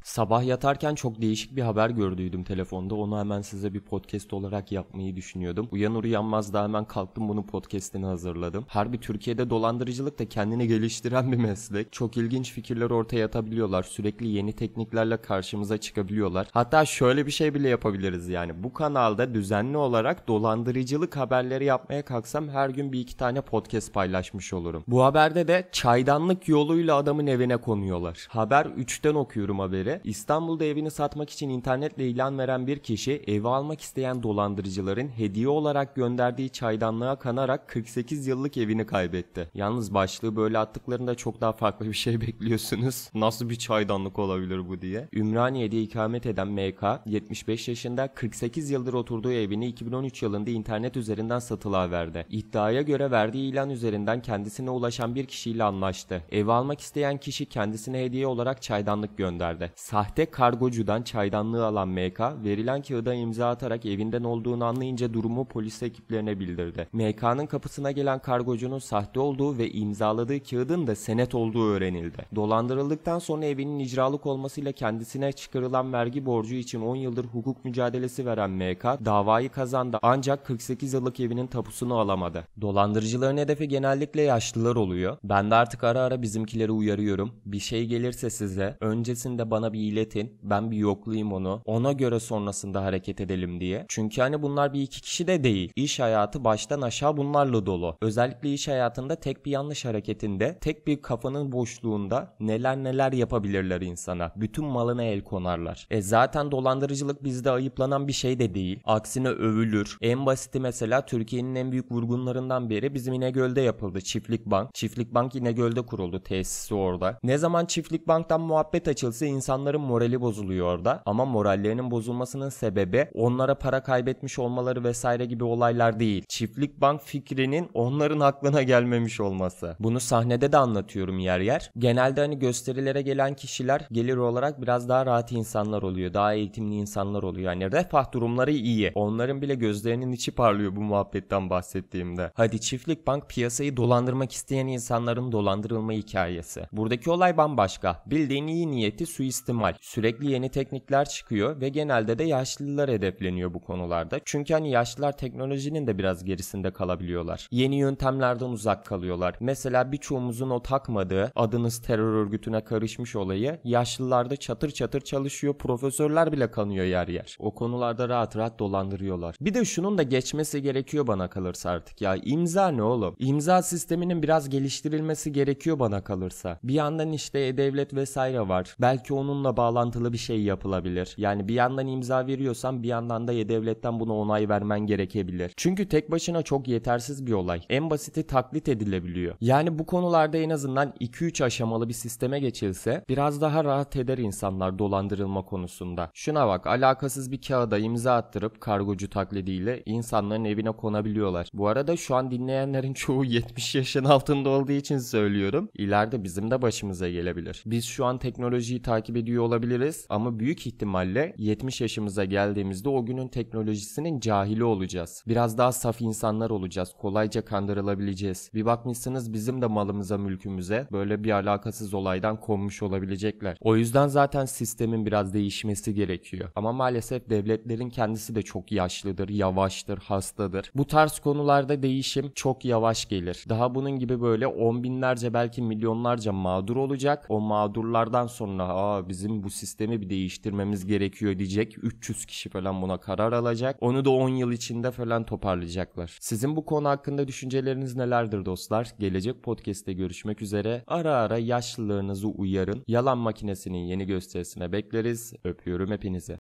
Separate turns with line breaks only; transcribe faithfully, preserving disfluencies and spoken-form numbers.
Sabah yatarken çok değişik bir haber gördüydüm telefonda. Onu hemen size bir podcast olarak yapmayı düşünüyordum. Uyanır uyanmaz da hemen kalktım, bunu podcastini hazırladım. Harbi Türkiye'de dolandırıcılık da kendini geliştiren bir meslek. Çok ilginç fikirler ortaya atabiliyorlar. Sürekli yeni tekniklerle karşımıza çıkabiliyorlar. Hatta şöyle bir şey bile yapabiliriz yani. Bu kanalda düzenli olarak dolandırıcılık haberleri yapmaya kalksam her gün bir iki tane podcast paylaşmış olurum. Bu haberde de çaydanlık yoluyla adamın evine konuyorlar. Haber üçten okuyorum haberi. İstanbul'da evini satmak için internetle ilan veren bir kişi evi almak isteyen dolandırıcıların hediye olarak gönderdiği çaydanlığa kanarak kırk sekiz yıllık evini kaybetti. Yalnız başlığı böyle attıklarında çok daha farklı bir şey bekliyorsunuz. Nasıl bir çaydanlık olabilir bu diye. Ümraniye'de ikamet eden M K yetmiş beş yaşında, kırk sekiz yıldır oturduğu evini iki bin on üç yılında internet üzerinden satılığa verdi. İddiaya göre verdiği ilan üzerinden kendisine ulaşan bir kişiyle anlaştı. Evi almak isteyen kişi kendisine hediye olarak çaydanlık gönderdi. Sahte kargocudan çaydanlığı alan M K, verilen kağıda imza atarak evinden olduğunu anlayınca durumu polis ekiplerine bildirdi. M K'nın kapısına gelen kargocunun sahte olduğu ve imzaladığı kağıdın da senet olduğu öğrenildi. Dolandırıldıktan sonra evinin icralık olmasıyla kendisine çıkarılan vergi borcu için on yıldır hukuk mücadelesi veren M K davayı kazandı, ancak kırk sekiz yıllık evinin tapusunu alamadı. Dolandırıcıların hedefi genellikle yaşlılar oluyor. Ben de artık ara ara bizimkileri uyarıyorum. Bir şey gelirse size öncesinde bana bir iletin, ben bir yoklayayım onu, ona göre sonrasında hareket edelim diye. Çünkü hani bunlar bir iki kişi de değil. İş hayatı baştan aşağı bunlarla dolu. Özellikle iş hayatında tek bir yanlış hareketinde, tek bir kafanın boşluğunda neler neler yapabilirler insana. Bütün malına el konarlar. E zaten dolandırıcılık bizde ayıplanan bir şey de değil. Aksine övülür. En basiti mesela Türkiye'nin en büyük vurgunlarından biri bizim İnegöl'de yapıldı. Çiftlik Bank. Çiftlik Bank İnegöl'de kuruldu. Tesisi orada. Ne zaman Çiftlik Bank'tan muhabbet açılsa insanların morali bozuluyor orada. Ama morallerinin bozulmasının sebebi onlara para kaybetmiş olmaları vesaire gibi olaylar değil. Çiftlik Bank fikrinin onların aklına gelmemiş olması. Bunu sahnede de anlatıyorum yer yer. Genelde hani gösterilere gelen kişiler gelir olarak biraz daha rahat insanlar oluyor. Daha eğitimli insanlar oluyor. Yani refah durumları iyi. Onların bile gözlerinin içi parlıyor bu muhabbetten bahsettiğimde. Hadi Çiftlik Bank piyasayı dolandırmak isteyen insanların dolandırılma hikayesi. Buradaki olay bambaşka. Bildiğin iyi niyeti suistimal. Sürekli yeni teknikler çıkıyor ve genelde de yaşlılar hedefleniyor bu konularda. Çünkü hani yaşlılar teknolojinin de biraz gerisinde kalabiliyorlar. Yeni yöntemlerden uzak kalıyorlar. Mesela birçoğumuzun o takmadığı adınız terör örgütüne karışmış olayı yaşlılarda çatır çatır çalışıyor. Profesörler bile kanıyor yer yer. O konularda rahat rahat dolandırıyorlar. Bir de şunun da geçmesi gerekiyor bana kalırsa artık ya. İmza ne oğlum? İmza sisteminin biraz geliştirilmesi gerekiyor bana kalırsa. Bir yandan işte e-devlet vesaire var. Belki onunla bağlantılı bir şey yapılabilir. Yani bir yandan imza veriyorsan bir yandan da e-devletten buna onay vermen gerekebilir. Çünkü tek başına çok yetersiz bir olay. En basiti taklit edilebiliyor. Yani bu konularda en azından iki üç aşamalı bir sisteme geçilse biraz daha rahat eder insanlar dolandırılma konusunda. Şuna bak, alakasız bir kağıda imza attırıp kargocu taklidiyle insanların evine konabiliyorlar. Bu arada şu an dinleyenlerin çoğu yetmiş yaşın altında olduğu için söylüyorum. İleride bizim de başımıza gelebilir. Biz şu an teknolojiyi takip ediyor olabiliriz ama büyük ihtimalle yetmiş yaşımıza geldiğimizde o günün teknolojisinin cahili olacağız. Biraz daha saf insanlar olacağız. Kolayca kandırılabileceğiz. Bir bakmışsınız bizim de malımıza, mülkümüze böyle bir alakasız olaydan konmuş olabilecekler. O yüzden zaten sistemin biraz değişmesi gerekiyor. Ama maalesef devletlerin kendisi de çok yaşlıdır, yavaştır, hastadır. Bu tarz konularda değişim çok yavaş gelir. Daha bunun gibi böyle on binlerce belki milyonlarca mağdur olacak. O mağdurlardan sonra aa bizim bu sistemi bir değiştirmemiz gerekiyor diyecek. üç yüz kişi falan buna karar alacak. Onu da on yıl içinde falan toparlayacaklar. Sizin bu konu hakkında düşünceleriniz nelerdir dostlar? Gelecek podcast'te görüşmek üzere. Ara ara yaşlılarınızı uyarın. Yalan Makinesi'nin yeni gösterisine bekleriz. Öpüyorum hepinizi.